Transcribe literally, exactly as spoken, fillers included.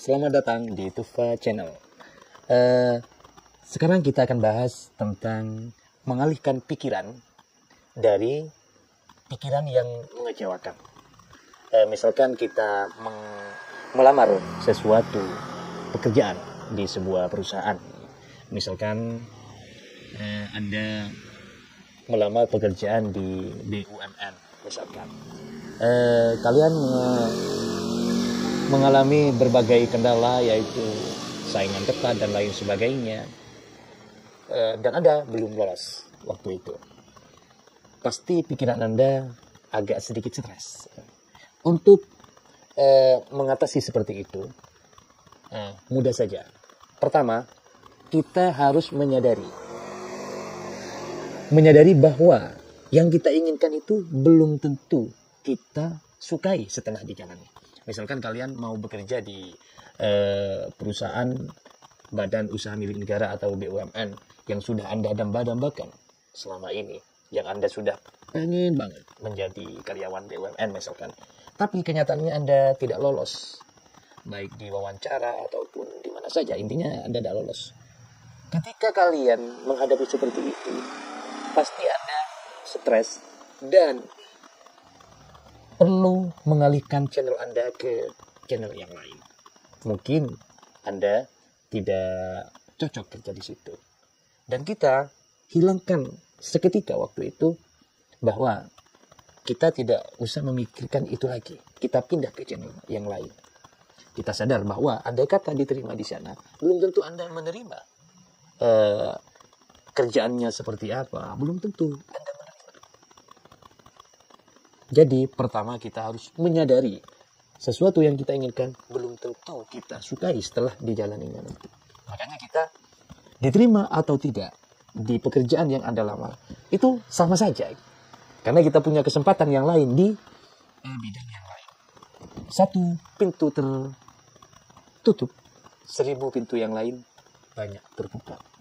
selamat datang di Tufa Channel. Uh, sekarang kita akan bahas tentang mengalihkan pikiran dari pikiran yang mengecewakan. Uh, misalkan kita meng- melamar sesuatu pekerjaan di sebuah perusahaan. Misalkan uh, Anda melamar pekerjaan di B U M N, misalkan. Uh, kalian uh, mengalami berbagai kendala, yaitu saingan ketat dan lain sebagainya, e, dan Anda belum lolos waktu itu. Pasti pikiran Anda agak sedikit stres. Untuk e, mengatasi seperti itu, e, mudah saja. Pertama, kita harus menyadari menyadari bahwa yang kita inginkan itu belum tentu kita sukai setelah dijalani. Misalkan kalian mau bekerja di eh, perusahaan badan usaha milik negara atau B U M N yang sudah Anda damba-dambakan selama ini, yang Anda sudah pengen banget menjadi karyawan B U M N misalkan, tapi kenyataannya Anda tidak lolos, baik di wawancara ataupun di mana saja, intinya Anda tidak lolos. Ketika kalian menghadapi seperti itu, pasti Anda stres dan perlu mengalihkan channel Anda ke channel yang lain. Mungkin Anda tidak cocok kerja di situ. Dan kita hilangkan seketika waktu itu bahwa kita tidak usah memikirkan itu lagi. Kita pindah ke channel yang lain. Kita sadar bahwa andai kata diterima di sana, belum tentu Anda menerima uh, kerjaannya seperti apa. Belum tentu Anda. Jadi pertama kita harus menyadari sesuatu yang kita inginkan belum tentu kita sukai setelah dijalaninya nanti. Makanya kita diterima atau tidak di pekerjaan yang Anda lamar itu sama saja. Karena kita punya kesempatan yang lain di eh, bidang yang lain. Satu pintu tertutup, seribu pintu yang lain banyak terbuka.